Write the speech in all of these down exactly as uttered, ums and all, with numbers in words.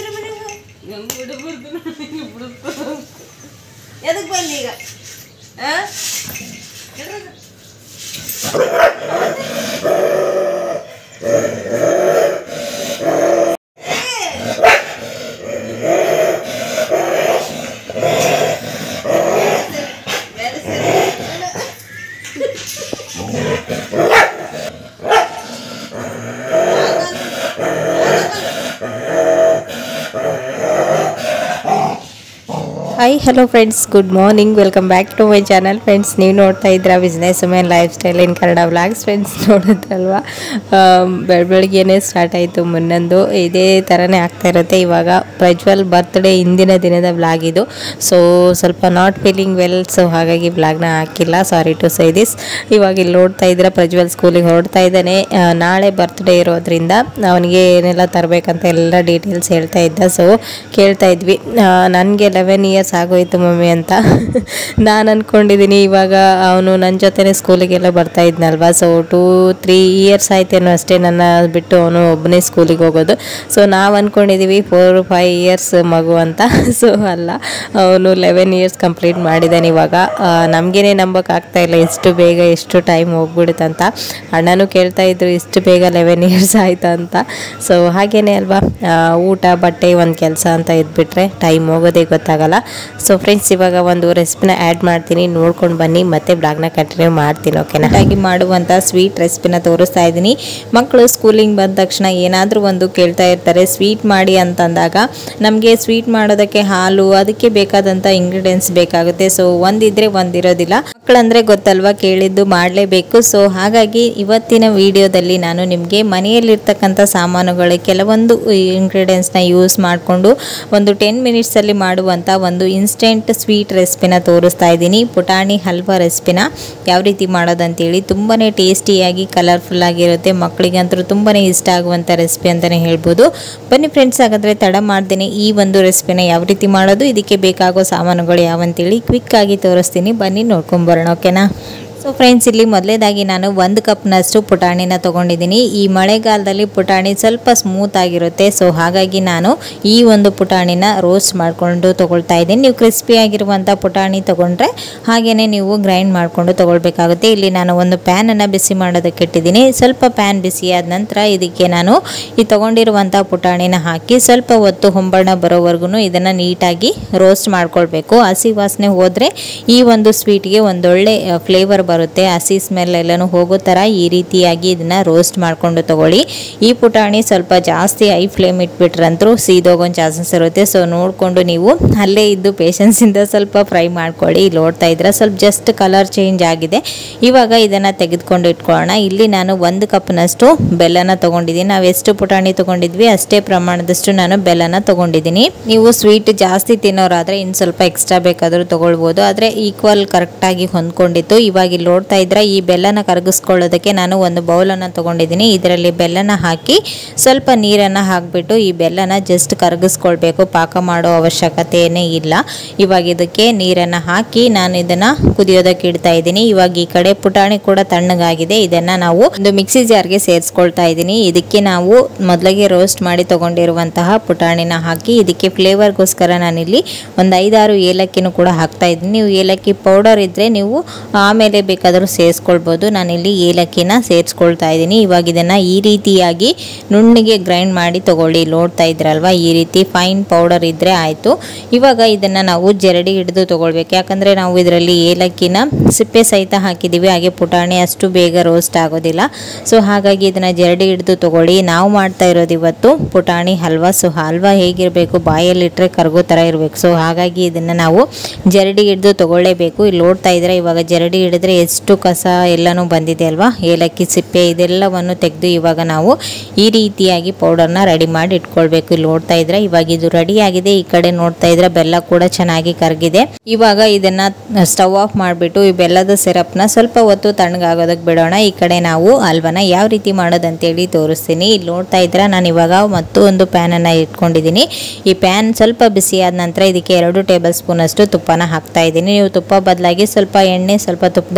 ಎದಕ್ಕೆ ಬನ್ನಿ ಈಗ hi hello friends, good morning. Welcome back to my channel. Friends, ನೀವು ನೋಡ್ತಾ ಇದ್ದೀರಾ business women lifestyle in Kannada vlogs. Friends, ನೋಡುತ್ತಲ್ವಾ ಬೆಳ ಬೆಳಗ್ಗೆನೇ ಸ್ಟಾರ್ಟ್ ಆಯಿತು ಮುನ್ನೊಂದು. ಇದೇ ಥರನೇ ಆಗ್ತಾ ಇರುತ್ತೆ. ಇವಾಗ ಪ್ರಜ್ವಲ್ ಬರ್ತ್ಡೇ ಹಿಂದಿನ ದಿನದ ವ್ಲಾಗ್ ಇದು. ಸೊ ಸ್ವಲ್ಪ ನಾಟ್ ಫೀಲಿಂಗ್ ವೆಲ್, ಸೊ ಹಾಗಾಗಿ ವ್ಲಾಗ್ನ ಹಾಕಿಲ್ಲ, ಸಾರಿ ಟು ಸೇ ದಿಸ್. ಇವಾಗ ಇಲ್ಲಿ ನೋಡ್ತಾ ಇದ್ದೀರಾ ಪ್ರಜ್ವಲ್ ಸ್ಕೂಲಿಗೆ ಹೊರಡ್ತಾ ಇದ್ದಾನೆ. ನಾಳೆ ಬರ್ತ್ಡೇ ಇರೋದ್ರಿಂದ ಅವನಿಗೆ ಏನೆಲ್ಲ ತರಬೇಕಂತ ಎಲ್ಲ ಡೀಟೇಲ್ಸ್ ಹೇಳ್ತಾ ಇದ್ದ. ಸೊ ಕೇಳ್ತಾ ಇದ್ವಿ, ನನಗೆ ಲೆವೆನ್ ಇಯರ್ಸ್ ಆಗೋಯ್ತು ಮಮ್ಮಿ ಅಂತ ನಾನು ಅಂದ್ಕೊಂಡಿದ್ದೀನಿ. ಇವಾಗ ಅವನು ನನ್ನ ಜೊತೆನೇ ಸ್ಕೂಲಿಗೆಲ್ಲ ಬರ್ತಾ ಇದ್ನಲ್ವ. ಸೊ ಟೂ ತ್ರೀ ಇಯರ್ಸ್ ಆಯ್ತೇನೋ ಅಷ್ಟೇ ನನ್ನ ಬಿಟ್ಟು ಅವನು ಒಬ್ಬನೇ ಸ್ಕೂಲಿಗೆ ಹೋಗೋದು. ಸೊ ನಾವು ಅಂದ್ಕೊಂಡಿದ್ದೀವಿ ಫೋರ್ ಫೈವ್ ಇಯರ್ಸ್ ಮಗು ಅಂತ. ಸೊ ಅಲ್ಲ, ಅವನು ಲೆವೆನ್ ಇಯರ್ಸ್ ಕಂಪ್ಲೀಟ್ ಮಾಡಿದ್ದಾನೆ ಇವಾಗ. ನಮಗೇನೆ ನಂಬೋಕ್ಕಾಗ್ತಾ ಇಲ್ಲ ಎಷ್ಟು ಬೇಗ ಎಷ್ಟು ಟೈಮ್ ಹೋಗ್ಬಿಡುತ್ತಂತ. ಅಣ್ಣನೂ ಕೇಳ್ತಾ ಇದ್ರು ಇಷ್ಟು ಬೇಗ ಲೆವೆನ್ ಇಯರ್ಸ್ ಆಯ್ತಾ ಅಂತ. ಸೊ ಹಾಗೇನೆ ಅಲ್ವಾ, ಊಟ ಬಟ್ಟೆ ಒಂದು ಕೆಲಸ ಅಂತ ಇದ್ಬಿಟ್ರೆ ಟೈಮ್ ಹೋಗೋದೇ ಗೊತ್ತಾಗಲ್ಲ. ಸೊ ಫ್ರೆಂಡ್ಸ್, ಇವಾಗ ಒಂದು ರೆಸಿಪಿನ ಆ್ಯಡ್ ಮಾಡ್ತೀನಿ, ನೋಡ್ಕೊಂಡು ಬನ್ನಿ, ಮತ್ತೆ ಬ್ಲಾಗ್ನ ಕಂಟಿನ್ಯೂ ಮಾಡ್ತೀನಿ. ಓಕೆನಾ? ಹಾಗೆ ಮಾಡುವಂಥ ಸ್ವೀಟ್ ರೆಸಿಪಿನ ತೋರಿಸ್ತಾ ಇದ್ದೀನಿ. ಮಕ್ಕಳು ಸ್ಕೂಲಿಂಗ್ ಬಂದ ತಕ್ಷಣ ಏನಾದರೂ ಒಂದು ಕೇಳ್ತಾ ಇರ್ತಾರೆ, ಸ್ವೀಟ್ ಮಾಡಿ ಅಂತಂದಾಗ ನಮಗೆ ಸ್ವೀಟ್ ಮಾಡೋದಕ್ಕೆ ಹಾಲು, ಅದಕ್ಕೆ ಬೇಕಾದಂಥ ಇಂಗ್ರೀಡಿಯೆಂಟ್ಸ್ ಬೇಕಾಗುತ್ತೆ. ಸೊ ಒಂದಿದ್ರೆ ಒಂದಿರೋದಿಲ್ಲ. ಮಕ್ಕಳಂದರೆ ಗೊತ್ತಲ್ವಾ, ಕೇಳಿದ್ದು ಮಾಡಲೇಬೇಕು. ಸೊ ಹಾಗಾಗಿ ಇವತ್ತಿನ ವಿಡಿಯೋದಲ್ಲಿ ನಾನು ನಿಮಗೆ ಮನೆಯಲ್ಲಿರ್ತಕ್ಕಂಥ ಸಾಮಾನುಗಳು ಕೆಲವೊಂದು ಇಂಗ್ರೀಡಿಯೆಂಟ್ಸ್ನ ಯೂಸ್ ಮಾಡಿಕೊಂಡು ಒಂದು ಟೆನ್ ಮಿನಿಟ್ಸಲ್ಲಿ ಮಾಡುವಂಥ ಒಂದು ಇನ್ಸ್ಟೆಂಟ್ ಸ್ವೀಟ್ ರೆಸಿಪಿನ ತೋರಿಸ್ತಾ ಇದ್ದೀನಿ. ಪುಟಾಣಿ ಹಲ್ವಾ ರೆಸಿಪಿನ ಯಾವ ರೀತಿ ಮಾಡೋದಂತೇಳಿ ತುಂಬಾ ಟೇಸ್ಟಿಯಾಗಿ ಕಲರ್ಫುಲ್ ಆಗಿರುತ್ತೆ. ಮಕ್ಕಳಿಗಂತೂ ತುಂಬಾ ಇಷ್ಟ ಆಗುವಂಥ ರೆಸಿಪಿ ಅಂತಲೇ ಹೇಳ್ಬೋದು. ಬನ್ನಿ ಫ್ರೆಂಡ್ಸ್, ಹಾಗಾದರೆ ತಡ ಮಾಡ್ದೇನೆ ಈ ಒಂದು ರೆಸಿಪಿನ ಯಾವ ರೀತಿ ಮಾಡೋದು, ಇದಕ್ಕೆ ಬೇಕಾಗೋ ಸಾಮಾನುಗಳು ಯಾವಂತೇಳಿ ಕ್ವಿಕ್ಕಾಗಿ ತೋರಿಸ್ತೀನಿ. ಬನ್ನಿ ನೋಡ್ಕೊಂಬರೋಣ. ಓಕೆನಾ? ಸೊ ಫ್ರೆಂಡ್ಸ್, ಇಲ್ಲಿ ಮೊದಲೇದಾಗಿ ನಾನು ಒಂದು ಕಪ್ನಷ್ಟು ಪುಟಾಣಿನ ತೊಗೊಂಡಿದ್ದೀನಿ. ಈ ಮಳೆಗಾಲದಲ್ಲಿ ಪುಟಾಣಿ ಸ್ವಲ್ಪ ಸ್ಮೂತ್ ಆಗಿರುತ್ತೆ. ಸೊ ಹಾಗಾಗಿ ನಾನು ಈ ಒಂದು ಪುಟಾಣಿನ ರೋಸ್ಟ್ ಮಾಡಿಕೊಂಡು ತೊಗೊಳ್ತಾ ಇದ್ದೀನಿ. ನೀವು ಕ್ರಿಸ್ಪಿ ಆಗಿರುವಂಥ ಪುಟಾಣಿ ತೊಗೊಂಡ್ರೆ ಹಾಗೆಯೇ ನೀವು ಗ್ರೈಂಡ್ ಮಾಡಿಕೊಂಡು ತೊಗೊಳ್ಬೇಕಾಗುತ್ತೆ. ಇಲ್ಲಿ ನಾನು ಒಂದು ಪ್ಯಾನನ್ನು ಬಿಸಿ ಮಾಡೋದಕ್ಕೆ ಇಟ್ಟಿದ್ದೀನಿ. ಸ್ವಲ್ಪ ಪ್ಯಾನ್ ಬಿಸಿಯಾದ ನಂತರ ಇದಕ್ಕೆ ನಾನು ಈ ತೊಗೊಂಡಿರುವಂಥ ಪುಟಾಣಿನ ಹಾಕಿ ಸ್ವಲ್ಪ ಹೊತ್ತು ಹೊಂಬಣ್ಣ ಬರೋವರೆಗೂ ಇದನ್ನು ನೀಟಾಗಿ ರೋಸ್ಟ್ ಮಾಡ್ಕೊಳ್ಬೇಕು. ಹಸಿ ವಾಸನೆ ಹೋದರೆ ಈ ಒಂದು ಸ್ವೀಟ್ಗೆ ಒಂದೊಳ್ಳೆ ಫ್ಲೇವರ್ ಬರುತ್ತೆ. ಹಸಿ ಸ್ಮೆಲ್ ಎಲ್ಲನೂ ಹೋಗೋ ಥರ ಈ ರೀತಿಯಾಗಿ ಇದನ್ನ ರೋಸ್ಟ್ ಮಾಡಿಕೊಂಡು ತಗೊಳ್ಳಿ. ಈ ಪುಟಾಣಿ ಸ್ವಲ್ಪ ಜಾಸ್ತಿ ಹೈ ಫ್ಲೇಮ್ ಇಟ್ಬಿಟ್ರಂತೂ ಸೀದೋಗೊಂದು ಚಾನ್ಸಸ್ ಇರುತ್ತೆ. ಸೊ ನೋಡಿಕೊಂಡು ನೀವು ಅಲ್ಲೇ ಇದ್ದು ಪೇಷನ್ಸಿಂದ ಸ್ವಲ್ಪ ಫ್ರೈ ಮಾಡ್ಕೊಳ್ಳಿ. ಇಲ್ಲಿ ನೋಡ್ತಾ ಇದ್ರೆ ಸ್ವಲ್ಪ ಜಸ್ಟ್ ಕಲರ್ ಚೇಂಜ್ ಆಗಿದೆ. ಇವಾಗ ಇದನ್ನು ತೆಗೆದುಕೊಂಡು ಇಟ್ಕೊಳ್ಳೋಣ. ಇಲ್ಲಿ ನಾನು ಒಂದು ಕಪ್ನಷ್ಟು ಬೆಲ್ಲನ ತೊಗೊಂಡಿದ್ದೀನಿ. ನಾವು ಎಷ್ಟು ಪುಟಾಣಿ ತೊಗೊಂಡಿದ್ವಿ ಅಷ್ಟೇ ಪ್ರಮಾಣದಷ್ಟು ನಾನು ಬೆಲ್ಲನ ತೊಗೊಂಡಿದ್ದೀನಿ. ನೀವು ಸ್ವೀಟ್ ಜಾಸ್ತಿ ತಿನ್ನೋರಾದರೆ ಇನ್ನು ಸ್ವಲ್ಪ ಎಕ್ಸ್ಟ್ರಾ ಬೇಕಾದರೂ ತೊಗೊಳ್ಬೋದು. ಆದರೆ ಈಕ್ವಲ್ ಕರೆಕ್ಟಾಗಿ ಹೊಂದ್ಕೊಂಡಿತ್ತು. ಇವಾಗ ಇಲ್ಲಿ ನೋಡ್ತಾ ಇದ್ರೆ ಈ ಬೆಲ್ಲನ ಕರಗಿಸ್ಕೊಳ್ಳೋದಕ್ಕೆ ನಾನು ಒಂದು ಬೌಲನ್ನು ತೊಗೊಂಡಿದ್ದೀನಿ. ಇದರಲ್ಲಿ ಬೆಲ್ಲನ ಹಾಕಿ ಸ್ವಲ್ಪ ನೀರನ್ನು ಹಾಕಿಬಿಟ್ಟು ಈ ಬೆಲ್ಲನ ಜಸ್ಟ್ ಕರಗಿಸ್ಕೊಳ್ಬೇಕು. ಪಾಕ ಮಾಡೋ ಅವಶ್ಯಕತೆಯೇ ಇಲ್ಲ. ಇವಾಗ ಇದಕ್ಕೆ ನೀರನ್ನು ಹಾಕಿ ನಾನು ಇದನ್ನು ಕುದಿಯೋದಕ್ಕೆ ಇಡ್ತಾ ಇದ್ದೀನಿ. ಇವಾಗ ಈ ಕಡೆ ಪುಟಾಣಿ ಕೂಡ ತಣ್ಣಗಾಗಿದೆ. ಇದನ್ನು ನಾವು ಒಂದು ಮಿಕ್ಸಿ ಜಾರ್ಗೆ ಸೇರಿಸ್ಕೊಳ್ತಾ ಇದ್ದೀನಿ. ಇದಕ್ಕೆ ನಾವು ಮೊದಲಿಗೆ ರೋಸ್ಟ್ ಮಾಡಿ ತೊಗೊಂಡಿರುವಂತಹ ಪುಟಾಣಿನ ಹಾಕಿ ಇದಕ್ಕೆ ಫ್ಲೇವರ್ಗೋಸ್ಕರ ನಾನಿಲ್ಲಿ ಒಂದು ಐದಾರು ಏಲಕ್ಕಿನೂ ಕೂಡ ಹಾಕ್ತಾ ಇದ್ದೀನಿ. ನೀವು ಏಲಕ್ಕಿ ಪೌಡರ್ ಇದ್ದರೆ ನೀವು ಆಮೇಲೆ ಬೇಕಾದರೂ ಸೇರಿಸ್ಕೊಳ್ಬೋದು. ನಾನಿಲ್ಲಿ ಏಲಕ್ಕಿನ ಸೇರಿಸ್ಕೊಳ್ತಾ ಇದ್ದೀನಿ. ಇವಾಗ ಇದನ್ನು ಈ ರೀತಿಯಾಗಿ ನುಣ್ಣಿಗೆ ಗ್ರೈಂಡ್ ಮಾಡಿ ತೊಗೊಳ್ಳಿ. ನೋಡ್ತಾ ಇದ್ರಲ್ವ, ಈ ರೀತಿ ಫೈನ್ ಪೌಡರ್ ಇದ್ದರೆ ಆಯಿತು. ಇವಾಗ ಇದನ್ನು ನಾವು ಜರಡಿ ಹಿಡಿದು ತೊಗೊಳ್ಬೇಕು. ಯಾಕಂದರೆ ನಾವು ಇದರಲ್ಲಿ ಏಲಕ್ಕಿನ ಸಿಪ್ಪೆ ಸಹಿತ ಹಾಕಿದ್ದೀವಿ. ಹಾಗೆ ಪುಟಾಣಿ ಅಷ್ಟು ಬೇಗ ರೋಸ್ಟ್ ಆಗೋದಿಲ್ಲ. ಸೊ ಹಾಗಾಗಿ ಇದನ್ನು ಜರಡಿ ಹಿಡಿದು ತೊಗೊಳ್ಳಿ. ನಾವು ಮಾಡ್ತಾ ಇರೋದು ಇವತ್ತು ಪುಟಾಣಿ ಹಲ್ವಾ. ಸೊ ಹಲ್ವಾ ಹೇಗಿರಬೇಕು, ಬಾಯಲ್ಲಿಟ್ಟರೆ ಕರಗೋ ಥರ ಇರಬೇಕು. ಸೊ ಹಾಗಾಗಿ ಇದನ್ನು ನಾವು ಜರಡಿ ಹಿಡಿದು ತೊಗೊಳ್ಳೇಬೇಕು. ಇಲ್ಲಿ ನೋಡ್ತಾ ಇದ್ರೆ ಇವಾಗ ಜರಡಿ ಹಿಡಿದ್ರೆ ಎಷ್ಟು ಕಸ ಎಲ್ಲನೂ ಬಂದಿದೆ ಅಲ್ವಾ, ಏಲಕ್ಕಿ ಸಿಪ್ಪೆ ಇದೆಲ್ಲವನ್ನು ತೆಗೆದು ಇವಾಗ ನಾವು ಈ ರೀತಿಯಾಗಿ ಪೌಡರ್ನ ರೆಡಿ ಮಾಡಿ ಇಟ್ಕೊಳ್ಬೇಕು. ಇಲ್ಲಿ ನೋಡ್ತಾ ಇದ್ರೆ ಇವಾಗ ಇದು ರೆಡಿ ಆಗಿದೆ. ಈ ಕಡೆ ನೋಡ್ತಾ ಇದ್ರೆ ಬೆಲ್ಲ ಕೂಡ ಚೆನ್ನಾಗಿ ಕರಗಿದೆ. ಇವಾಗ ಇದನ್ನ ಸ್ಟವ್ ಆಫ್ ಮಾಡಿಬಿಟ್ಟು ಈ ಬೆಲ್ಲದ ಸಿರಪ್ನ ಸ್ವಲ್ಪ ಹೊತ್ತು ತಣ್ಣಗಾಗೋದಕ್ಕೆ ಬಿಡೋಣ. ಈ ಕಡೆ ನಾವು ಹಲ್ವಾನ ಯಾವ ರೀತಿ ಮಾಡೋದಂತೇಳಿ ತೋರಿಸ್ತೀನಿ. ಇಲ್ಲಿ ನೋಡ್ತಾ ಇದ್ರೆ ನಾನು ಇವಾಗ ಮತ್ತೊಂದು ಪ್ಯಾನನ್ನು ಇಟ್ಕೊಂಡಿದ್ದೀನಿ. ಈ ಪ್ಯಾನ್ ಸ್ವಲ್ಪ ಬಿಸಿಯಾದ ನಂತರ ಇದಕ್ಕೆ ಎರಡು ಟೇಬಲ್ ಸ್ಪೂನ್ ಅಷ್ಟು ತುಪ್ಪನ ಹಾಕ್ತಾ ಇದ್ದೀನಿ. ನೀವು ತುಪ್ಪ ಬದಲಾಗಿ ಸ್ವಲ್ಪ ಎಣ್ಣೆ ಸ್ವಲ್ಪ ತುಪ್ಪದ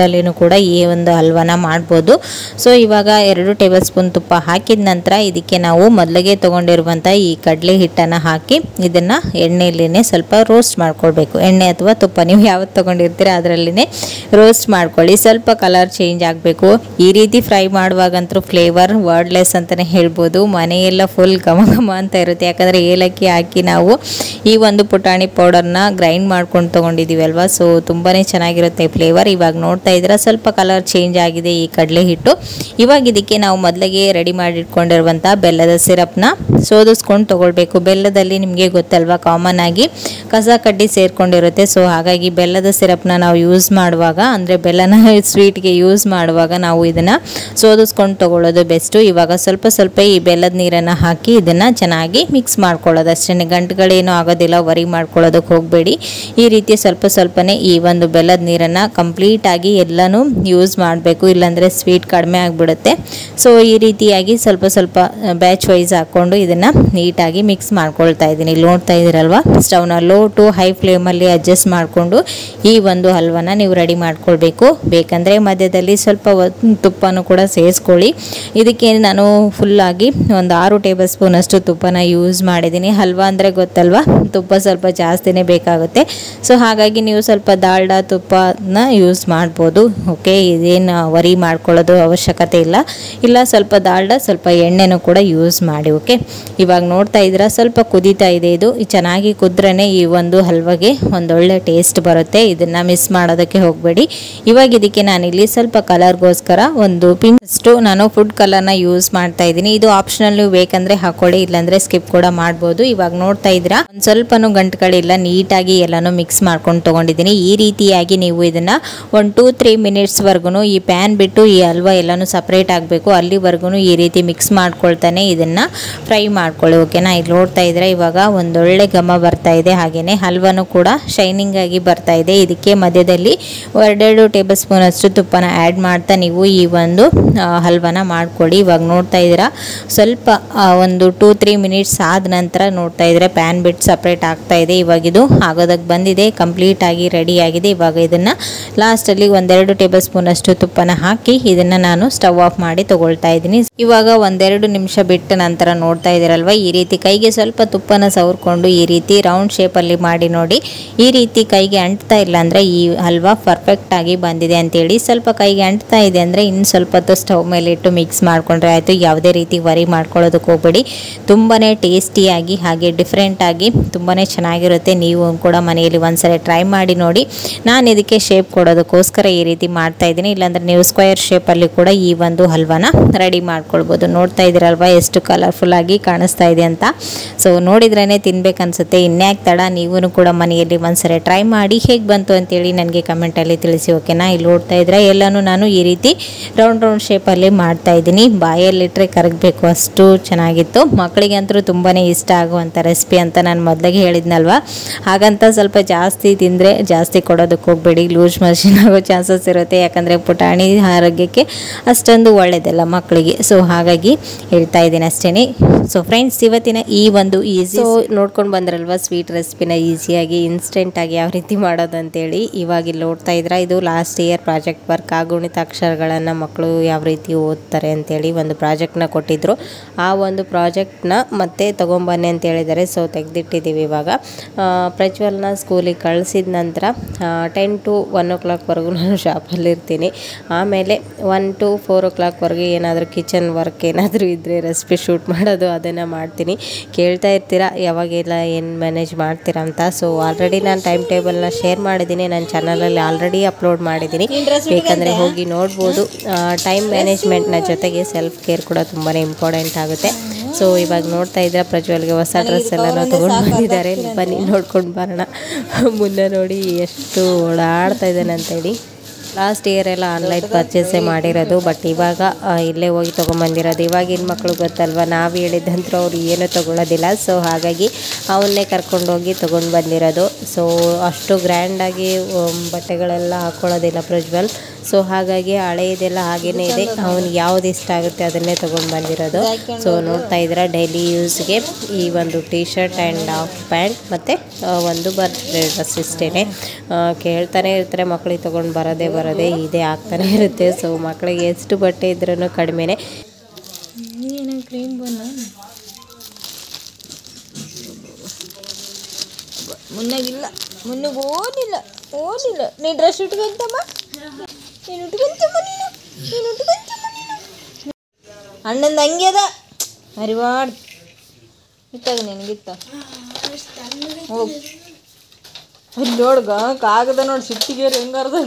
ತುಪ್ಪದಲ್ಲಿನೂ ಕೂಡ ಈ ಒಂದು ಹಲ್ವಾನ ಮಾಡ್ಬೋದು. ಸೊ ಇವಾಗ ಎರಡು ಟೇಬಲ್ ಸ್ಪೂನ್ ತುಪ್ಪ ಹಾಕಿದ ನಂತರ ಇದಕ್ಕೆ ನಾವು ಮೊದಲಿಗೆ ತೊಗೊಂಡಿರುವಂಥ ಈ ಕಡಲೆ ಹಿಟ್ಟನ್ನು ಹಾಕಿ ಇದನ್ನು ಎಣ್ಣೆಯಲ್ಲಿನೇ ಸ್ವಲ್ಪ ರೋಸ್ಟ್ ಮಾಡ್ಕೊಳ್ಬೇಕು. ಎಣ್ಣೆ ಅಥವಾ ತುಪ್ಪ ನೀವು ಯಾವತ್ತು ತೊಗೊಂಡಿರ್ತೀರ ಅದರಲ್ಲಿನೇ ರೋಸ್ಟ್ ಮಾಡ್ಕೊಳ್ಳಿ. ಸ್ವಲ್ಪ ಕಲರ್ ಚೇಂಜ್ ಆಗಬೇಕು. ಈ ರೀತಿ ಫ್ರೈ ಮಾಡುವಾಗಂತೂ ಫ್ಲೇವರ್ ವರ್ಡ್ಲೆಸ್ ಅಂತಲೇ ಹೇಳ್ಬೋದು. ಮನೆಯೆಲ್ಲ ಫುಲ್ ಘಮ ಘಮ ಅಂತ ಇರುತ್ತೆ. ಯಾಕಂದರೆ ಏಲಕ್ಕಿ ಹಾಕಿ ನಾವು ಈ ಒಂದು ಪುಟಾಣಿ ಪೌಡರ್ನ ಗ್ರೈಂಡ್ ಮಾಡ್ಕೊಂಡು ತೊಗೊಂಡಿದ್ದೀವಿ ಅಲ್ವಾ. ಸೊ ತುಂಬಾ ಚೆನ್ನಾಗಿರುತ್ತೆ ಫ್ಲೇವರ್. ಇವಾಗ ನೋಡ್ತಾ ಇದ್ದೀರಾ ಸ್ವಲ್ಪ ಕಲರ್ ಚೇಂಜ್ ಆಗಿದೆ ಈ ಕಡಲೆ ಹಿಟ್ಟು. ಇವಾಗ ಇದಕ್ಕೆ ನಾವು ಮೊದಲಿಗೆ ರೆಡಿ ಮಾಡಿಟ್ಕೊಂಡಿರುವಂಥ ಬೆಲ್ಲದ ಸಿರಪ್ನ ಸೋದಿಸ್ಕೊಂಡು ತೊಗೊಳ್ಬೇಕು. ಬೆಲ್ಲದಲ್ಲಿ ನಿಮಗೆ ಗೊತ್ತಲ್ವಾ ಕಾಮನ್ ಆಗಿ ಕಸ ಕಡ್ಡಿ ಸೇರ್ಕೊಂಡಿರುತ್ತೆ. ಸೊ ಹಾಗಾಗಿ ಬೆಲ್ಲದ ಸಿರಪ್ನ ನಾವು ಯೂಸ್ ಮಾಡುವಾಗ ಅಂದರೆ ಬೆಲ್ಲನ ಸ್ವೀಟ್ಗೆ ಯೂಸ್ ಮಾಡುವಾಗ ನಾವು ಇದನ್ನು ಸೋದಿಸ್ಕೊಂಡು ತೊಗೊಳ್ಳೋದು ಬೆಸ್ಟು. ಇವಾಗ ಸ್ವಲ್ಪ ಸ್ವಲ್ಪ ಈ ಬೆಲ್ಲದ ನೀರನ್ನು ಹಾಕಿ ಇದನ್ನು ಚೆನ್ನಾಗಿ ಮಿಕ್ಸ್ ಮಾಡ್ಕೊಳ್ಳೋದು ಅಷ್ಟೇ. ಗಂಟುಗಳೇನು ಆಗೋದಿಲ್ಲ, ವರಿ ಮಾಡ್ಕೊಳ್ಳೋದಕ್ಕೆ ಹೋಗಬೇಡಿ. ಈ ರೀತಿ ಸ್ವಲ್ಪ ಸ್ವಲ್ಪನೇ ಈ ಒಂದು ಬೆಲ್ಲದ ನೀರನ್ನು ಕಂಪ್ಲೀಟಾಗಿ ಎಲ್ಲನೂ ಯೂಸ್ ಮಾಡಬೇಕು, ಇಲ್ಲಾಂದರೆ ಸ್ವೀಟ್ ಕಡಿಮೆ ಆಗಿಬಿಡುತ್ತೆ. ಸೊ ಈ ರೀತಿಯಾಗಿ ಸ್ವಲ್ಪ ಸ್ವಲ್ಪ ಬ್ಯಾಚ್ ವೈಸ್ ಹಾಕ್ಕೊಂಡು ಇದನ್ನು ನೀಟಾಗಿ ಮಿಕ್ಸ್ ಮಾಡ್ಕೊಳ್ತಾ ಇದ್ದೀನಿ. ಇಲ್ಲಿ ನೋಡ್ತಾ ಇದ್ದೀರಲ್ವ, ಸ್ಟವ್ನ ಲೋ ಟು ಹೈ ಫ್ಲೇಮಲ್ಲಿ ಅಡ್ಜಸ್ಟ್ ಮಾಡಿಕೊಂಡು ಈ ಒಂದು ಹಲ್ವಾನ ನೀವು ರೆಡಿ ಮಾಡ್ಕೊಳ್ಬೇಕು. ಬೇಕಂದರೆ ಮಧ್ಯದಲ್ಲಿ ಸ್ವಲ್ಪ ತುಪ್ಪನೂ ಕೂಡ ಸೇರಿಸ್ಕೊಳ್ಳಿ. ಇದಕ್ಕೆ ನಾನು ಫುಲ್ಲಾಗಿ ಒಂದು ಆರು ಟೇಬಲ್ ಸ್ಪೂನ್ ಅಷ್ಟು ತುಪ್ಪನ ಯೂಸ್ ಮಾಡಿದ್ದೀನಿ. ಹಲ್ವಾ ಅಂದರೆ ಗೊತ್ತಲ್ವಾ, ತುಪ್ಪ ಸ್ವಲ್ಪ ಜಾಸ್ತಿನೇ ಬೇಕಾಗುತ್ತೆ. ಸೊ ಹಾಗಾಗಿ ನೀವು ಸ್ವಲ್ಪ ದಾಲ್ಡಾ ತುಪ್ಪನ ಯೂಸ್ ಮಾಡ್ಬೋದು. ಓಕೆ, ಇದೇನು ವರಿ ಮಾಡ್ಕೊಳ್ಳೋದು ಅವಶ್ಯಕತೆ ಇಲ್ಲ. ಇಲ್ಲ ಸ್ವಲ್ಪ ದಾಲ್ಡಾ ಸ್ವಲ್ಪ ಎಣ್ಣೆನೂ ಕೂಡ ಯೂಸ್ ಮಾಡಿ. ಓಕೆ, ಇವಾಗ ನೋಡ್ತಾ ಇದ್ದೀರಾ ಸ್ವಲ್ಪ ಕುದೀತಾ ಇದೆ. ಇದು ಚೆನ್ನಾಗಿ ಕುದ್ರೇ ಈ ಒಂದು ಹಲ್ವಾಗೆ ಒಂದೊಳ್ಳೆ ಟೇಸ್ಟ್ ಬರುತ್ತೆ. ಇದನ್ನು ಮಿಸ್ ಮಾಡೋದಕ್ಕೆ ಹೋಗಬೇಡಿ. ಇವಾಗ ಇದಕ್ಕೆ ನಾನಿಲ್ಲಿ ಸ್ವಲ್ಪ ಕಲರ್ಗೋಸ್ಕರ ಒಂದು ಪಿಂಚಷ್ಟು ನಾನು ಫುಡ್ ಕಲರ್ನ ಯೂಸ್ ಮಾಡ್ತಾ ಇದ್ದೀನಿ. ಇದು ಆಪ್ಷನಲ್, ನೀವು ಬೇಕಂದರೆ ಹಾಕೊಳ್ಳಿ, ಇಲ್ಲಾಂದರೆ ಸ್ಕಿಪ್ ಕೂಡ ಮಾಡ್ಬೋದು. ಇವಾಗ ನೋಡ್ತಾ ಇದ್ದೀರಾ ಒಂದು ಸ್ವಲ್ಪನೂ ಗಂಟುಗಳಿಲ್ಲ, ನೀಟಾಗಿ ಎಲ್ಲನೂ ಮಿಕ್ಸ್ ಮಾಡ್ಕೊಂಡು ತೊಗೊಂಡಿದ್ದೀನಿ. ಈ ರೀತಿಯಾಗಿ ನೀವು ಇದನ್ನು ಒಂದು ಟೂ ತ್ರೀ ಮಿನಿಟ್ಸ್ವರೆಗೂ ಈ ಪ್ಯಾನ್ ಬಿಟ್ಟು ಈ ಹಲ್ವಾ ಎಲ್ಲನೂ ಸಪ್ರೇಟ್ ಆಗಬೇಕು, ಅಲ್ಲಿವರೆಗೂ ಈ ರೀತಿ ಮಿಕ್ಸ್ ಮಾಡ್ಕೊಳ್ತಾನೆ ಇದನ್ನು ಫ್ರೈ ಮಾಡ್ಕೊಳ್ಳಿ. ಓಕೆನಾ, ಇಲ್ಲಿ ನೋಡ್ತಾ ಇದ್ರೆ ಇವಾಗ ಒಂದೊಳ್ಳೆ ಘಮ ಬರ್ತಾ ಇದೆ. ಹಾಗೆಯೇ ಹಲ್ವಾನು ಕೂಡ ಶೈನಿಂಗ್ ಆಗಿ ಬರ್ತಾ ಇದೆ. ಇದಕ್ಕೆ ಮಧ್ಯದಲ್ಲಿ ಎರಡೆರಡು ಟೇಬಲ್ ಸ್ಪೂನ್ ಅಷ್ಟು ತುಪ್ಪನ ಆ್ಯಡ್ ಮಾಡ್ತಾ ನೀವು ಈ ಒಂದು ಹಲ್ವಾನ ಮಾಡ್ಕೊಳ್ಳಿ. ಇವಾಗ ನೋಡ್ತಾ ಇದ್ದೀರಾ ಸ್ವಲ್ಪ ಒಂದು ಟೂ ತ್ರೀ ಮಿನಿಟ್ಸ್ ಆದ ನಂತರ ನೋಡ್ತಾ ಇದ್ರೆ ಪ್ಯಾನ್ ಬಿಟ್ಟು ಸಪ್ರೇಟ್ ಆಗ್ತಾ ಇದೆ. ಇವಾಗ ಇದು ಆಗೋದಕ್ಕೆ ಬಂದಿದೆ, ಕಂಪ್ಲೀಟ್ ಆಗಿ ರೆಡಿ ಆಗಿದೆ. ಇವಾಗ ಇದನ್ನು ಲಾಸ್ಟಲ್ಲಿ ಒಂದೆರಡು ಟೇಬಲ್ ಸ್ಪೂನ್ ಅಷ್ಟು ತುಪ್ಪನ ಹಾಕಿ ಇದನ್ನು ನಾನು ಸ್ಟವ್ ಆಫ್ ಮಾಡಿ ತಗೊಳ್ತಾ ಇದ್ದೀನಿ. ಇವಾಗ ಒಂದೆರಡು ನಿಮಿಷ ಬಿಟ್ಟ ನಂತರ ನೋಡ್ತಾ ಇದ್ದೀರಲ್ವ, ಈ ರೀತಿ ಕೈಗೆ ಸ್ವಲ್ಪ ತುಪ್ಪನ ಸವರ್ಕೊಂಡು ಈ ರೀತಿ ರೌಂಡ್ ಶೇಪಲ್ಲಿ ಮಾಡಿ ನೋಡಿ. ಈ ರೀತಿ ಕೈಗೆ ಅಂಟ್ತಾ ಇಲ್ಲ ಅಂದರೆ ಈ ಹಲ್ವಾ ಪರ್ಫೆಕ್ಟ್ ಆಗಿ ಬಂದಿದೆ ಅಂತೇಳಿ. ಸ್ವಲ್ಪ ಕೈಗೆ ಅಂಟ್ತಾ ಇದೆ ಅಂದರೆ ಇನ್ನು ಸ್ವಲ್ಪ ಹೊತ್ತು ಸ್ಟವ್ ಮೇಲೆ ಇಟ್ಟು ಮಿಕ್ಸ್ ಮಾಡಿಕೊಂಡ್ರೆ ಆಯಿತು. ಯಾವುದೇ ರೀತಿ ವರಿ ಮಾಡ್ಕೊಳ್ಳೋದಕ್ಕೆ ಹೋಗಬೇಡಿ. ತುಂಬಾ ಟೇಸ್ಟಿಯಾಗಿ ಹಾಗೆ ಡಿಫ್ರೆಂಟಾಗಿ ತುಂಬಾ ಚೆನ್ನಾಗಿರುತ್ತೆ. ನೀವು ಕೂಡ ಮನೆಯಲ್ಲಿ ಒಂದ್ಸರಿ ಟ್ರೈ ಮಾಡಿ ನೋಡಿ. ನಾನು ಇದಕ್ಕೆ ಶೇಪ್ ಕೊಡೋದಕ್ಕೋಸ್ಕರ ಈ ರೀತಿ ಮಾಡ್ತಾ ಇದ್ದೀನಿ. ಇಲ್ಲಾಂದರೆ ನೀವು ಸ್ಕ್ವೇರ್ ಶೇಪಲ್ಲಿ ಕೂಡ ಈ ಒಂದು ಹಲ್ವಾನ ರೆಡಿ ಮಾಡ್ಕೊಳ್ಬೋದು. ನೋಡ್ತಾ ಇದ್ದೀರಲ್ವ ಎಷ್ಟು ಕಲರ್ಫುಲ್ ಆಗಿ ಕಾಣಿಸ್ತಾ ಇದೆ ಅಂತ. ಸೊ ನೋಡಿದ್ರೇ ತಿನ್ಬೇಕನ್ಸುತ್ತೆ. ಇನ್ಯಾಕೆ ತಡ, ನೀವು ಕೂಡ ಮನೆಯಲ್ಲಿ ಒಂದ್ಸರಿ ಟ್ರೈ ಮಾಡಿ ಹೇಗೆ ಬಂತು ಅಂತೇಳಿ ನನಗೆ ಕಮೆಂಟಲ್ಲಿ ತಿಳಿಸಿ. ಓಕೆನಾ, ಇಲ್ಲಿ ನೋಡ್ತಾ ಇದ್ರೆ ಎಲ್ಲನೂ ನಾನು ಈ ರೀತಿ ರೌಂಡ್ ರೌಂಡ್ ಶೇಪಲ್ಲಿ ಮಾಡ್ತಾ ಇದ್ದೀನಿ. ಬಾಯಲ್ಲಿಟ್ಟರೆ ಕರಗಬೇಕು, ಅಷ್ಟು ಚೆನ್ನಾಗಿತ್ತು. ಮಕ್ಕಳಿಗೆ ಅಂತೂ ತುಂಬಾ ಇಷ್ಟ ಆಗುವಂಥ ರೆಸಿಪಿ ಅಂತ ನಾನು ಮೊದಲಿಗೆ ಹೇಳಿದ್ನಲ್ವ. ಹಾಗಂತ ಸ್ವಲ್ಪ ಜಾಸ್ತಿ ತಿಂದರೆ ಜಾಸ್ತಿ ಕೊಡೋದಕ್ಕೆ ಹೋಗಬೇಡಿ, ಲೂಸ್ ಮೋಷನ್ ಆಗೋ ಚಾನ್ಸಸ್ ಇರುತ್ತೆ. ಯಾಕಂದರೆ ಪುಟಾಣಿ ಆರೋಗ್ಯಕ್ಕೆ ಅಷ್ಟೊಂದು ಒಳ್ಳೆಯದಲ್ಲ ಮಕ್ಕಳಿಗೆ. ಸೊ ಹಾಗಾಗಿ ಹೇಳ್ತಾ ಇದ್ದೀನಿ ಅಷ್ಟೇ. ಸೊ ಫ್ರೆಂಡ್ಸ್, ಇವತ್ತಿನ ಈ ಒಂದು ಈಸಿ ನೋಡ್ಕೊಂಡು ಬಂದ್ರಲ್ವ ಸ್ವೀಟ್ ರೆಸಿಪಿನ ಈಸಿಯಾಗಿ ಇನ್ಸ್ಟೆಂಟಾಗಿ ಯಾವ ರೀತಿ ಮಾಡೋದು ಅಂತೇಳಿ. ಇವಾಗ ಇಲ್ಲಿ ನೋಡ್ತಾ ಇದ್ರೆ ಇದು ಲಾಸ್ಟ್ ಇಯರ್ ಪ್ರಾಜೆಕ್ಟ್ ವರ್ಕ್, ಆ ಗುಣಿತ ಅಕ್ಷರಗಳನ್ನು ಮಕ್ಕಳು ಯಾವ ರೀತಿ ಓದ್ತಾರೆ ಅಂತೇಳಿ ಒಂದು ಪ್ರಾಜೆಕ್ಟ್ನ ಕೊಟ್ಟಿದ್ದರು. ಆ ಒಂದು ಪ್ರಾಜೆಕ್ಟ್ನ ಮತ್ತೆ ತೊಗೊಂಬನ್ನಿ ಅಂತ ಹೇಳಿದ್ದಾರೆ. ಸೊ ತೆಗೆದಿಟ್ಟಿದ್ದೀವಿ. ಇವಾಗ ಪ್ರಜ್ವಲ್ನ ಸ್ಕೂಲಿಗೆ ಕಳಿಸಿದ ನಂತರ ಟೆನ್ ಟು ಒನ್ ಓ ಕ್ಲಾಕ್ವರೆಗೂ ನಾನು ಶಾಪಲ್ಲಿರ್ತೀನಿ. ಆಮೇಲೆ ಒನ್ ಟು ಫೋರ್ ಓ ಕ್ಲಾಕ್ವರೆಗೆ ಏನಾದರೂ ಕಿಚನ್ ವರ್ಕ್ ಏನಾದರೂ ಇದ್ದರೆ ರೆಸಿಪಿ ಶೂಟ್ ಮಾಡೋದು ಅದನ್ನು ಮಾಡ್ತೀನಿ. ಕೇಳ್ತಾ ಇರ್ತೀರಾ ಯಾವಾಗೆಲ್ಲ ಏನು ಮ್ಯಾನೇಜ್ ಮಾಡ್ತೀರಾ ಅಂತ. ಸೊ ಆಲ್ರೆಡಿ ನಾನು ಟೈಮ್ ಟೇಬಲ್ನ ಶೇರ್ ಮಾಡಿದ್ದೀನಿ, ನನ್ನ ಚಾನಲಲ್ಲಿ ಆಲ್ರೆಡಿ ಅಪ್ಲೋಡ್ ಮಾಡಿದ್ದೀನಿ. ಬೇಕಂದರೆ ಹೋಗಿ ನೋಡ್ಬೋದು. ಟೈಮ್ ಮ್ಯಾನೇಜ್ಮೆಂಟ್ನ ಜೊತೆಗೆ ಸೆಲ್ಫ್ ಕೇರ್ ಕೂಡ ತುಂಬಾ ಇಂಪಾರ್ಟೆಂಟ್ ಆಗುತ್ತೆ. ಸೊ ಇವಾಗ ನೋಡ್ತಾ ಇದ್ರೆ ಪ್ರಜ್ವಲ್ಗೆ ಹೊಸ ಡ್ರೆಸ್ ಎಲ್ಲನೂ ತೊಗೊಂಡು ಬಂದಿದ್ದಾರೆ. ಬನ್ನಿ ನೋಡ್ಕೊಂಡು ಬರೋಣ. ಮುನ್ನ ನೋಡಿ ಎಷ್ಟು ಓಡಾಡ್ತಾ ಇದ್ದಾನೆ ಅಂತೇಳಿ. ಲಾಸ್ಟ್ ಇಯರ್ ಎಲ್ಲ ಆನ್ಲೈನ್ ಪರ್ಚೇಸೇ ಮಾಡಿರೋದು, ಬಟ್ ಇವಾಗ ಇಲ್ಲೇ ಹೋಗಿ ತೊಗೊಂಬಂದಿರೋದು. ಇವಾಗಿನ ಮಕ್ಕಳು ಗೊತ್ತಲ್ವ, ನಾವು ಹೇಳಿದಂತರೂ ಅವ್ರು ಏನೂ ತೊಗೊಳ್ಳೋದಿಲ್ಲ. ಸೊ ಹಾಗಾಗಿ ಅವನ್ನೇ ಕರ್ಕೊಂಡೋಗಿ ತೊಗೊಂಡು ಬಂದಿರೋದು. ಸೊ ಅಷ್ಟು ಗ್ರ್ಯಾಂಡಾಗಿ ಬಟ್ಟೆಗಳೆಲ್ಲ ಹಾಕ್ಕೊಳ್ಳೋದಿಲ್ಲ ಪ್ರಜ್ವಲ್. ಸೊ ಹಾಗಾಗಿ ಹಳೆಯದೆಲ್ಲ ಹಾಗೇನೇ ಇದೆ. ಅವನಿಗೆ ಯಾವ್ದು ಇಷ್ಟ ಆಗುತ್ತೆ ಅದನ್ನೇ ತೊಗೊಂಡು ಬಂದಿರೋದು. ಸೊ ನೋಡ್ತಾ ಇದ್ದೀರಾ ಡೈಲಿ ಯೂಸ್ಗೆ ಈ ಒಂದು T shirt and half pant ಮತ್ತು ಒಂದು ಬರ್ತ್ಡೇ ಡ್ರೆಸ್ ಇಷ್ಟೇ. ಕೇಳ್ತಾನೆ ಇರ್ತಾರೆ ಮಕ್ಕಳಿಗೆ ತೊಗೊಂಡು ಬರೋದೇ ಬರೋದೇ ಇದೇ ಆಗ್ತಾನೆ ಇರುತ್ತೆ. ಸೊ ಮಕ್ಕಳಿಗೆ ಎಷ್ಟು ಬಟ್ಟೆ ಇದ್ರೂ ಕಡಿಮೆನೇ. ಕ್ರೀಮ್ ಬನ್ನ ಮುನ್ನಾಗಿಲ್ಲ ಮುನ್ನಗೆ ಓದಿಲ್ಲ ಓದಿಲ್ಲ ನೀ ಡ್ರೆಸ್ ಉಟ್ಕೊಂತಮ್ಮ ನೀನು ಉಟ್ಕೊಂತಮ್ಮ ನೀನು ನೀನು ಉಟ್ಕೊಂತಮ್ಮ ನೀನು ಅಣ್ಣಂದು ಹಂಗೆ ಅದ ಹರಿವಾಡ್ ಇತ್ತಾಗ ನಿನಗಿತ್ತ ಹೋಗಿ ಅಲ್ಲಿ ನೋಡ್ಗ ಕಾಗದ ನೋಡಿ ಸಿಟ್ಟಿಗೆ ಹೆಂಗಾರ್ದ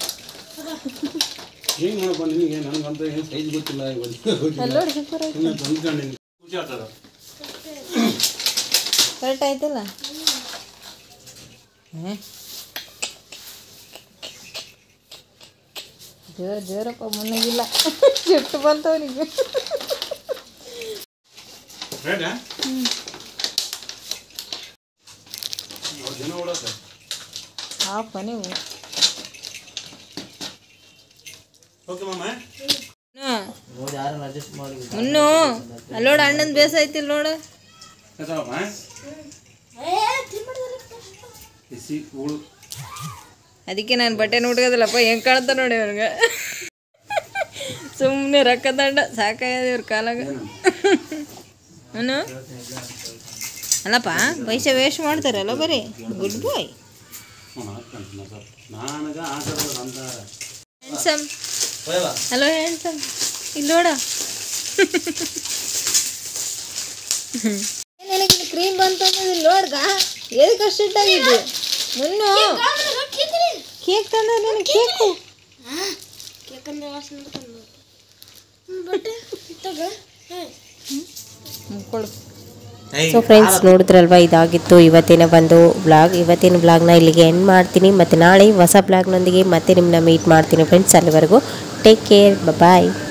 ಕರೆಕ್ಟ್ ಆಯ್ತಲ್ಲ. ಜೋರ ಜೋರಪ್ಪ ಮುನ್ನಾಗಿಲ್ಲ ಸಿಟ್ಟು ಬಂತವನಿಗೆ. ಹಾಫ ನೀವು ಮುನ್ನು ಅಲ್ಲೋಡ ಅಣ್ಣನ ಬೇಸ ಐತಿಲ್ಲ ನೋಡ. ಅದಕ್ಕೆ ನಾನು ಬಟ್ಟೆ ನೋಡ್ಕೋದಿಲ್ಲಪ್ಪ ಹೆಂಗೆ ಕಾಣ್ತ ನೋಡಿ ಅವ್ರಿಗೆ. ಸುಮ್ಮನೆ ರೊಕ್ಕ ದಂಡ ಸಾಕಾಯದ ಇವ್ರ ಕಾಲಾಗ. ಅನ್ನು ಅಲ್ಲಪ್ಪ ಪೈಸೆ ವೇಸ್ಟ್ ಮಾಡ್ತಾರಲ್ಲ ಬರೀ. Good boy handsome. Hello handsome ಇಲ್ಲಿ ನೋಡ. ನನಗೆ ಕ್ರೀಮ್ ಬಂತಂದ್ರೆ ನೋಡ್ಗ ಎದಕ್ಕೆ ಅಷ್ಟು ಇಟ್ಟಾಗಿದ್ದು ಮುನ್ನು ಕೇಕ್ ತಂದ ನನಗೆ ಕೇಕು ಸೊ ಫ್ರೆಂಡ್ಸ್ ನೋಡಿದ್ರಲ್ವ ಇದಾಗಿತ್ತು ಇವತ್ತಿನ ಒಂದು ವ್ಲಾಗ್. ಇವತ್ತಿನ ವ್ಲಾಗ್ನ ಇಲ್ಲಿಗೆ ಎಂಡ್ ಮಾಡ್ತೀನಿ. ಮತ್ತು ನಾಳೆ ಹೊಸ ವ್ಲಾಗ್ನೊಂದಿಗೆ ಮತ್ತೆ ನಿಮ್ಮನ್ನ ಮೀಟ್ ಮಾಡ್ತೀನಿ ಫ್ರೆಂಡ್ಸ್. ಅಲ್ಲಿವರೆಗೂ ಟೇಕ್ ಕೇರ್, ಬಾಯ್.